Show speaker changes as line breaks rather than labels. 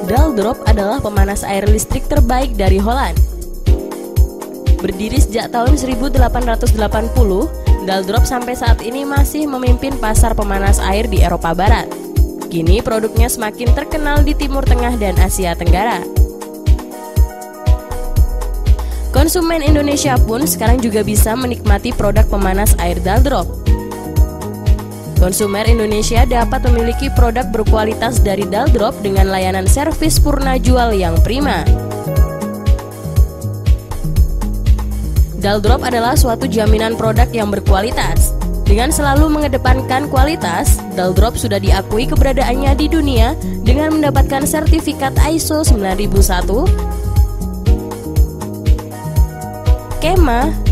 Daldrop adalah pemanas air listrik terbaik dari Holland. Berdiri sejak tahun 1880, Daldrop sampai saat ini masih memimpin pasar pemanas air di Eropa Barat. Kini produknya semakin terkenal di Timur Tengah dan Asia Tenggara. Konsumen Indonesia pun sekarang juga bisa menikmati produk pemanas air Daldrop. Konsumen Indonesia dapat memiliki produk berkualitas dari Daldrop dengan layanan servis purna jual yang prima. Daldrop adalah suatu jaminan produk yang berkualitas. Dengan selalu mengedepankan kualitas, Daldrop sudah diakui keberadaannya di dunia dengan mendapatkan sertifikat ISO 9001, KEMA,